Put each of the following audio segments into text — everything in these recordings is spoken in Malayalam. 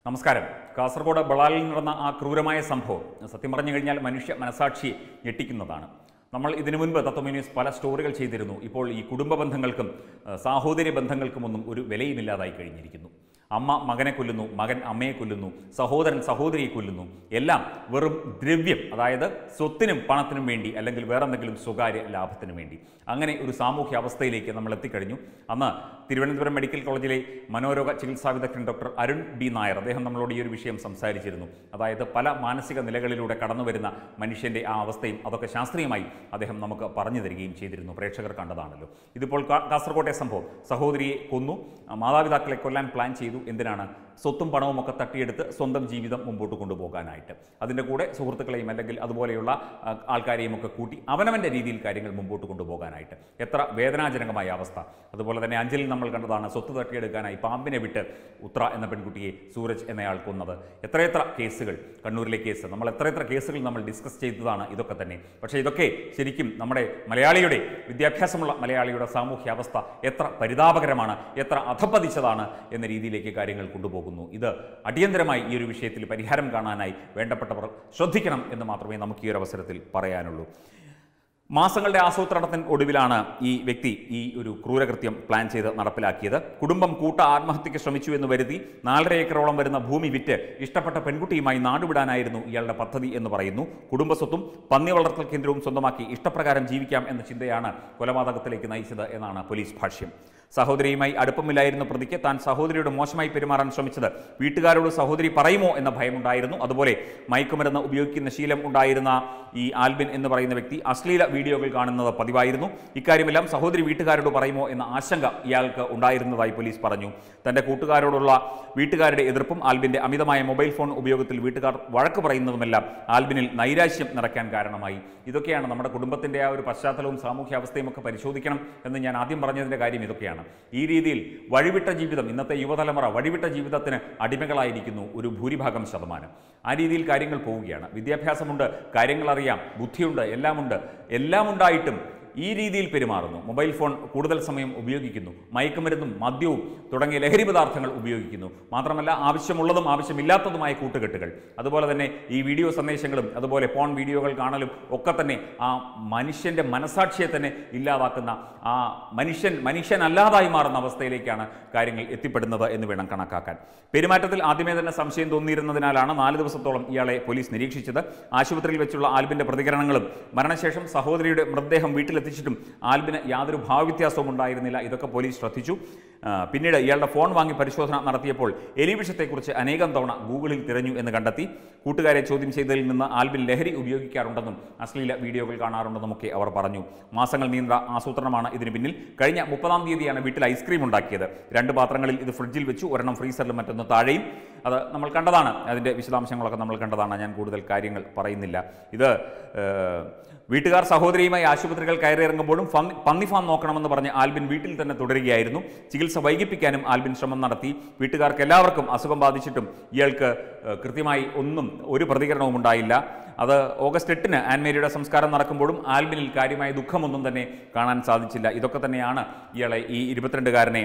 നമസ്കാരം. കാസർഗോഡ് ബളാലിൽ നടന്ന ആ ക്രൂരമായ സംഭവം സത്യം പറഞ്ഞു കഴിഞ്ഞാൽ മനുഷ്യ മനസാക്ഷിയെ ഞെട്ടിക്കുന്നതാണ്. നമ്മൾ ഇതിനു മുൻപ് തത്വമി ന്യൂസ് പല സ്റ്റോറികൾ ചെയ്തിരുന്നു. ഇപ്പോൾ ഈ കുടുംബ ബന്ധങ്ങൾക്കും സാഹോദര്യ ബന്ധങ്ങൾക്കുമൊന്നും ഒരു വിലയുമില്ലാതായി കഴിഞ്ഞിരിക്കുന്നു. അമ്മ മകനെ കൊല്ലുന്നു, മകൻ അമ്മയെ കൊല്ലുന്നു, സഹോദരൻ സഹോദരിയെ കൊല്ലുന്നു. എല്ലാം വെറും ദ്രവ്യം, അതായത് സ്വത്തിനും പണത്തിനും വേണ്ടി, അല്ലെങ്കിൽ വേറെന്തെങ്കിലും സ്വകാര്യ ലാഭത്തിനും വേണ്ടി. അങ്ങനെ ഒരു സാമൂഹ്യ അവസ്ഥയിലേക്ക് നമ്മൾ എത്തിക്കഴിഞ്ഞു. അന്ന് തിരുവനന്തപുരം മെഡിക്കൽ കോളേജിലെ മനോരോഗ ചികിത്സാ വിദഗ്ധൻ ഡോക്ടർ അരുൺ ബി നായർ അദ്ദേഹം നമ്മളോട് ഈ ഒരു വിഷയം സംസാരിച്ചിരുന്നു. അതായത് പല മാനസിക നിലകളിലൂടെ കടന്നു വരുന്ന മനുഷ്യൻ്റെ ആ അവസ്ഥയും അതൊക്കെ ശാസ്ത്രീയമായി അദ്ദേഹം നമുക്ക് പറഞ്ഞു തരികയും ചെയ്തിരുന്നു. പ്രേക്ഷകർ കണ്ടതാണല്ലോ. ഇതിപ്പോൾ കാസർകോട്ടെ സംഭവം, സഹോദരിയെ കൊന്നു, മാതാപിതാക്കളെ കൊല്ലാൻ പ്ലാൻ ചെയ്തു. എന്തിനാണ്? സ്വത്തും പണവും ഒക്കെ തട്ടിയെടുത്ത് സ്വന്തം ജീവിതം മുമ്പോട്ട് കൊണ്ടുപോകാനായിട്ട്. അതിൻ്റെ കൂടെ സുഹൃത്തുക്കളെയും അല്ലെങ്കിൽ അതുപോലെയുള്ള ആൾക്കാരെയും ഒക്കെ കൂട്ടി അവനവൻ്റെ രീതിയിൽ കാര്യങ്ങൾ മുമ്പോട്ട് കൊണ്ടുപോകാനായിട്ട്. എത്ര വേദനാജനകമായ അവസ്ഥ. അതുപോലെ തന്നെ അഞ്ചലിൽ നമ്മൾ കണ്ടതാണ് സ്വത്ത് തട്ടിയെടുക്കാനായി പാമ്പിനെ വിട്ട് ഉത്ര എന്ന പെൺകുട്ടിയെ സൂരജ് എന്നയാൾ കൊന്നത്. എത്രയെത്ര കേസുകൾ, കണ്ണൂരിലെ കേസ്, നമ്മൾ എത്രയെത്ര കേസുകൾ നമ്മൾ ഡിസ്കസ് ചെയ്തതാണ് ഇതൊക്കെ തന്നെ. പക്ഷേ ഇതൊക്കെ ശരിക്കും നമ്മുടെ മലയാളിയുടെ, വിദ്യാഭ്യാസമുള്ള മലയാളിയുടെ സാമൂഹ്യ അവസ്ഥ എത്ര പരിതാപകരമാണ്, എത്ര അധപ്പതിച്ചതാണ് എന്ന രീതിയിലേക്ക് കാര്യങ്ങൾ കൊണ്ടുപോകുന്നു. ഇത് അടിയന്തരമായി ഈ ഒരു വിഷയത്തിൽ പരിഹാരം കാണാനായി വേണ്ടപ്പെട്ടവർ ശ്രദ്ധിക്കണം എന്ന് മാത്രമേ നമുക്ക് ഈ ഒരു അവസരത്തിൽ പറയാനുള്ളൂ. മാസങ്ങളുടെ ആസൂത്രണത്തിന് ഒടുവിലാണ് ഈ വ്യക്തി ഈ ഒരു ക്രൂരകൃത്യം പ്ലാൻ ചെയ്ത് നടപ്പിലാക്കിയത്. കുടുംബം കൂട്ട ആത്മഹത്യയ്ക്ക് ശ്രമിച്ചു എന്ന് വരുത്തി 4.5 ഏക്കറോളം വരുന്ന ഭൂമി വിറ്റ് ഇഷ്ടപ്പെട്ട പെൺകുട്ടിയുമായി നാടുവിടാനായിരുന്നു ഇയാളുടെ പദ്ധതി എന്ന് പറയുന്നു. കുടുംബസ്വത്തും പന്നി വളർത്തൽ കേന്ദ്രവും സ്വന്തമാക്കി ഇഷ്ടപ്രകാരം ജീവിക്കാം എന്ന ചിന്തയാണ് കൊലപാതകത്തിലേക്ക് നയിച്ചത് എന്നാണ് പോലീസ് ഭാഷ്യം. സഹോദരിയുമായി അടുപ്പമില്ലായിരുന്ന പ്രതിക്ക് താൻ സഹോദരിയോട് മോശമായി പെരുമാറാൻ ശ്രമിച്ചത് വീട്ടുകാരോട് സഹോദരി പറയുമോ എന്ന ഭയമുണ്ടായിരുന്നു. അതുപോലെ മയക്കുമരുന്ന് ഉപയോഗിക്കുന്ന ശീലം ഉണ്ടായിരുന്ന ഈ ആൽബിൻ എന്ന് പറയുന്ന വ്യക്തി അശ്ലീല വീഡിയോകൾ കാണുന്നത് പതിവായിരുന്നു. ഇക്കാര്യമെല്ലാം സഹോദരി വീട്ടുകാരോട് പറയുമോ എന്ന ആശങ്ക ഇയാൾക്ക് ഉണ്ടായിരുന്നതായി പോലീസ് പറഞ്ഞു. തൻ്റെ കൂട്ടുകാരോടുള്ള വീട്ടുകാരുടെ എതിർപ്പും ആൽബിൻ്റെ അമിതമായ മൊബൈൽ ഫോൺ ഉപയോഗത്തിൽ വീട്ടുകാർ വഴക്ക് പറയുന്നതുമെല്ലാം ആൽബിനിൽ നൈരാശ്യം നിറയ്ക്കാൻ കാരണമായി. ഇതൊക്കെയാണ് നമ്മുടെ കുടുംബത്തിൻ്റെ ആ ഒരു പശ്ചാത്തലവും സാമൂഹ്യാവസ്ഥയും ഒക്കെ പരിശോധിക്കണം എന്ന് ഞാൻ ആദ്യം പറഞ്ഞതിൻ്റെ കാര്യം ഇതൊക്കെയാണ്. ഈ രീതിയിൽ വഴിവിട്ട ജീവിതം, ഇന്നത്തെ യുവതലമുറ വഴിവിട്ട ജീവിതത്തിന് അടിമകളായിരിക്കുന്നു ഒരു ഭൂരിഭാഗം ശതമാനം. ആ രീതിയിൽ കാര്യങ്ങൾ പോവുകയാണ്. വിദ്യാഭ്യാസമുണ്ട്, കാര്യങ്ങൾ അറിയാം, ബുദ്ധിയുണ്ട്, എല്ലാം ഉണ്ടായിട്ടും ഈ രീതിയിൽ പെരുമാറുന്നു. മൊബൈൽ ഫോൺ കൂടുതൽ സമയം ഉപയോഗിക്കുന്നു, മയക്കുമരുന്നും മദ്യവും തുടങ്ങിയ ലഹരി പദാർത്ഥങ്ങൾ ഉപയോഗിക്കുന്നു. മാത്രമല്ല ആവശ്യമുള്ളതും ആവശ്യമില്ലാത്തതുമായ കൂട്ടുകെട്ടുകൾ, അതുപോലെ തന്നെ ഈ വീഡിയോ സന്ദേശങ്ങളും അതുപോലെ പോൺ വീഡിയോകൾ കാണലും ഒക്കെ തന്നെ ആ മനുഷ്യൻ്റെ മനസാക്ഷിയെ തന്നെ ഇല്ലാതാക്കുന്ന, ആ മനുഷ്യനല്ലാതായി മാറുന്ന അവസ്ഥയിലേക്കാണ് കാര്യങ്ങൾ എത്തിപ്പെടുന്നത് എന്ന് വേണം കണക്കാക്കാൻ. പെരുമാറ്റത്തിൽ ആദ്യമേ തന്നെ സംശയം തോന്നിയിരുന്നതിനാലാണ് 4 ദിവസത്തോളം ഇയാളെ പോലീസ് നിരീക്ഷിച്ചത്. ആശുപത്രിയിൽ വെച്ചുള്ള ആൽബിൻ്റെ പ്രതികരണങ്ങളും മരണശേഷം സഹോദരിയുടെ മൃതദേഹം വീട്ടിലെത്തിച്ചിട്ടും ആൽബിന് യാതൊരു ഭാവവ്യത്യാസവും ഉണ്ടായിരുന്നില്ല. ഇതൊക്കെ പോലീസ് ശ്രദ്ധിച്ചു. പിന്നീട് ഇയാളുടെ ഫോൺ വാങ്ങി പരിശോധന നടത്തിയപ്പോൾ എലിവിഷത്തെക്കുറിച്ച് അനേകം തവണ ഗൂഗിളിൽ തിരഞ്ഞു എന്ന് കണ്ടെത്തി. കൂട്ടുകാരെ ചോദ്യം ചെയ്തതിൽ നിന്ന് ആൽബിൻ ലഹരി ഉപയോഗിക്കാറുണ്ടെന്നും അശ്ലീല വീഡിയോകൾ കാണാറുണ്ടെന്നുമൊക്കെ അവർ പറഞ്ഞു. മാസങ്ങൾ നീണ്ട ആസൂത്രണമാണ് ഇതിന് പിന്നിൽ. കഴിഞ്ഞ 30-ാം തീയതിയാണ് വീട്ടിൽ ഐസ്ക്രീം ഉണ്ടാക്കിയത്. 2 പാത്രങ്ങളിൽ ഇത് ഫ്രിഡ്ജിൽ വെച്ചു, ഒരെണ്ണം ഫ്രീസറിലും മറ്റൊന്ന് താഴെയും. അത് നമ്മൾ കണ്ടതാണ്, അതിൻ്റെ വിശദാംശങ്ങളൊക്കെ നമ്മൾ കണ്ടതാണ്. ഞാൻ കൂടുതൽ കാര്യങ്ങൾ പറയുന്നില്ല. ഇത് വീട്ടുകാർ സഹോദരിയുമായി ആശുപത്രികൾ കയറിയിറങ്ങുമ്പോഴും പന്നി ഫാം നോക്കണമെന്ന് പറഞ്ഞ് ആൽബിൻ വീട്ടിൽ തന്നെ തുടരുകയായിരുന്നു. ചികിത്സ വൈകിപ്പിക്കാനും ആൽബിൻ ശ്രമം നടത്തി. വീട്ടുകാർക്ക് എല്ലാവർക്കും അസുഖം ബാധിച്ചിട്ടും ഇയാൾക്ക് കൃത്യമായി ഒരു പ്രതികരണവും ഉണ്ടായില്ല. അത് ഓഗസ്റ്റ് 8-ന് ആൻമേരിയുടെ സംസ്കാരം നടക്കുമ്പോഴും ആൽബിനിൽ കാര്യമായ ദുഃഖമൊന്നും തന്നെ കാണാൻ സാധിച്ചില്ല. ഇതൊക്കെ തന്നെയാണ് ഇയാളെ, ഈ 22-കാരനെ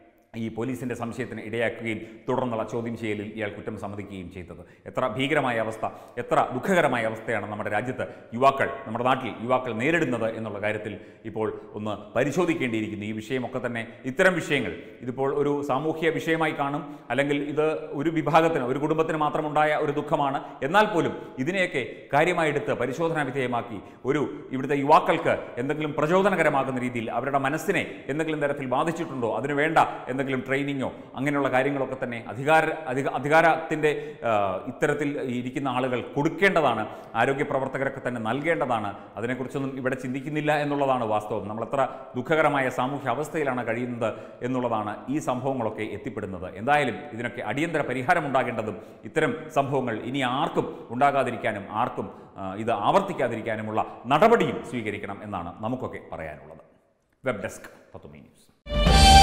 ഈ പോലീസിൻ്റെ സംശയത്തിന് ഇടയാക്കുകയും തുടർന്നുള്ള ചോദ്യം ചെയ്യലിൽ ഇയാൾ കുറ്റം സമ്മതിക്കുകയും ചെയ്തത്. എത്ര ഭീകരമായ അവസ്ഥ, എത്ര ദുഃഖകരമായ അവസ്ഥയാണ് നമ്മുടെ രാജ്യത്ത് നമ്മുടെ നാട്ടിൽ യുവാക്കൾ നേരിടുന്നത് എന്നുള്ള കാര്യത്തിൽ ഇപ്പോൾ ഒന്ന് പരിശോധിക്കേണ്ടിയിരിക്കുന്നു. ഈ വിഷയമൊക്കെ തന്നെ, ഇത്തരം വിഷയങ്ങൾ ഇതിപ്പോൾ ഒരു സാമൂഹ്യ വിഷയമായി കാണും, അല്ലെങ്കിൽ ഇത് ഒരു വിഭാഗത്തിന്, ഒരു കുടുംബത്തിന് മാത്രമുണ്ടായ ഒരു ദുഃഖമാണ്. എന്നാൽ പോലും ഇതിനെയൊക്കെ കാര്യമായെടുത്ത് പരിശോധനാ വിധേയമാക്കി ഇവിടുത്തെ യുവാക്കൾക്ക് എന്തെങ്കിലും പ്രചോദനകരമാകുന്ന രീതിയിൽ അവരുടെ മനസ്സിനെ എന്തെങ്കിലും തരത്തിൽ ബാധിച്ചിട്ടുണ്ടോ, അതിനു വേണ്ട എന്തെങ്കിലും ട്രെയിനിങ്ങോ അങ്ങനെയുള്ള കാര്യങ്ങളൊക്കെ തന്നെ അധികാരത്തിൻ്റെ ഇത്തരത്തിൽ ഇരിക്കുന്ന ആളുകൾ കൊടുക്കേണ്ടതാണ്. ആരോഗ്യ പ്രവർത്തകരൊക്കെ തന്നെ നൽകേണ്ടതാണ്. അതിനെക്കുറിച്ചൊന്നും ഇവിടെ ചിന്തിക്കുന്നില്ല എന്നുള്ളതാണ് വാസ്തവം. നമ്മൾ എത്ര ദുഃഖകരമായ സാമൂഹ്യ അവസ്ഥയിലാണ് കഴിയുന്നത് എന്നുള്ളതാണ് ഈ സംഭവങ്ങളൊക്കെ എത്തിപ്പെടുന്നത്. എന്തായാലും ഇതിനൊക്കെ അടിയന്തര പരിഹാരം ഉണ്ടാകേണ്ടതും ഇത്തരം സംഭവങ്ങൾ ഇനി ആർക്കും ഉണ്ടാകാതിരിക്കാനും ആർക്കും ഇത് ആവർത്തിക്കാതിരിക്കാനുമുള്ള നടപടിയും സ്വീകരിക്കണം എന്നാണ് നമുക്കൊക്കെ പറയാനുള്ളത്. വെബ് ഡെസ്ക് തത്വമി ന്യൂസ്.